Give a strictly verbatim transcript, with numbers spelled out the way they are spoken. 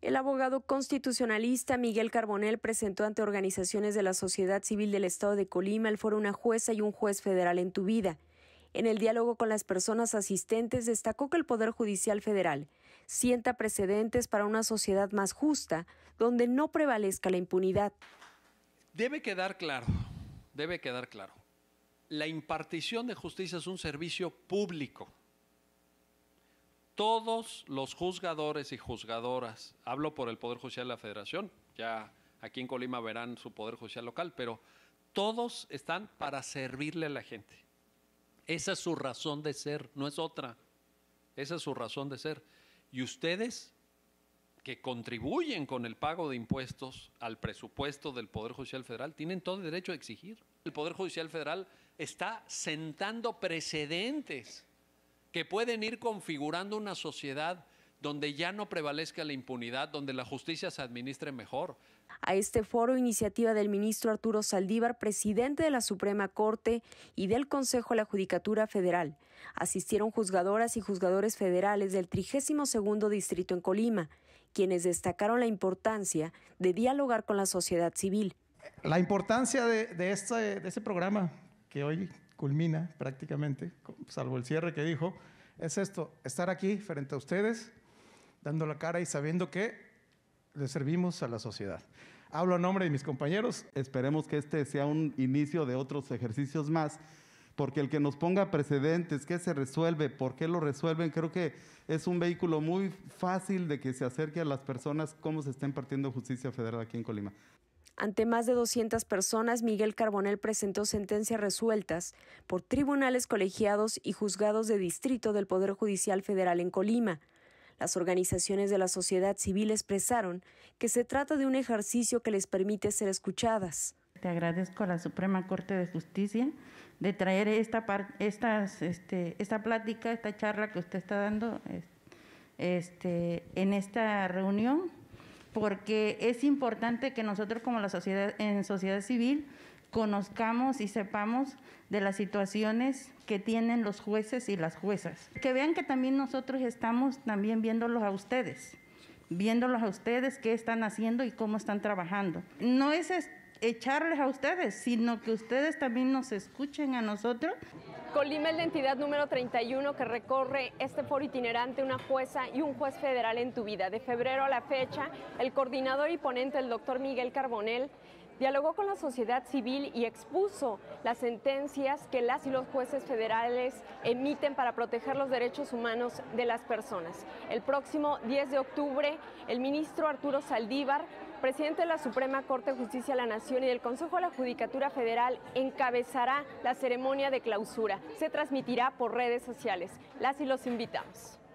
El abogado constitucionalista Miguel Carbonell presentó ante organizaciones de la sociedad civil del estado de Colima el foro Una jueza y un juez federal en tu vida. En el diálogo con las personas asistentes destacó que el Poder Judicial Federal sienta precedentes para una sociedad más justa, donde no prevalezca la impunidad. Debe quedar claro, debe quedar claro, la impartición de justicia es un servicio público. Todos los juzgadores y juzgadoras, hablo por el Poder Judicial de la Federación, ya aquí en Colima verán su Poder Judicial local, pero todos están para servirle a la gente. Esa es su razón de ser, no es otra. Esa es su razón de ser. Y ustedes, que contribuyen con el pago de impuestos al presupuesto del Poder Judicial Federal, tienen todo el derecho a exigir. El Poder Judicial Federal está sentando precedentes que pueden ir configurando una sociedad donde ya no prevalezca la impunidad, donde la justicia se administre mejor. A este foro, iniciativa del ministro Arturo Saldívar, presidente de la Suprema Corte y del Consejo de la Judicatura Federal, asistieron juzgadoras y juzgadores federales del trigésimo segundo Distrito en Colima, quienes destacaron la importancia de dialogar con la sociedad civil. La importancia de, de, este, de este programa que hoy culmina prácticamente, salvo el cierre que dijo, es esto, estar aquí frente a ustedes, dando la cara y sabiendo que le servimos a la sociedad. Hablo a nombre de mis compañeros. Esperemos que este sea un inicio de otros ejercicios más, porque el que nos ponga precedentes, qué se resuelve, por qué lo resuelven, creo que es un vehículo muy fácil de que se acerque a las personas cómo se está impartiendo justicia federal aquí en Colima. Ante más de doscientas personas, Miguel Carbonell presentó sentencias resueltas por tribunales colegiados y juzgados de distrito del Poder Judicial Federal en Colima. Las organizaciones de la sociedad civil expresaron que se trata de un ejercicio que les permite ser escuchadas. Te agradezco a la Suprema Corte de Justicia de traer esta, estas, este, esta plática, esta charla que usted está dando este, en esta reunión, porque es importante que nosotros como la sociedad, en sociedad civil, conozcamos y sepamos de las situaciones que tienen los jueces y las juezas. Que vean que también nosotros estamos también viéndolos a ustedes, viéndolos a ustedes qué están haciendo y cómo están trabajando. No es echarles a ustedes, sino que ustedes también nos escuchen a nosotros. Colima es la entidad número treinta y uno que recorre este foro itinerante Una jueza y un juez federal en tu vida. De febrero a la fecha, el coordinador y ponente, el doctor Miguel Carbonell, dialogó con la sociedad civil y expuso las sentencias que las y los jueces federales emiten para proteger los derechos humanos de las personas. El próximo diez de octubre, el ministro Arturo Saldívar, presidente de la Suprema Corte de Justicia de la Nación y del Consejo de la Judicatura Federal, encabezará la ceremonia de clausura. Se transmitirá por redes sociales. Las y los invitamos.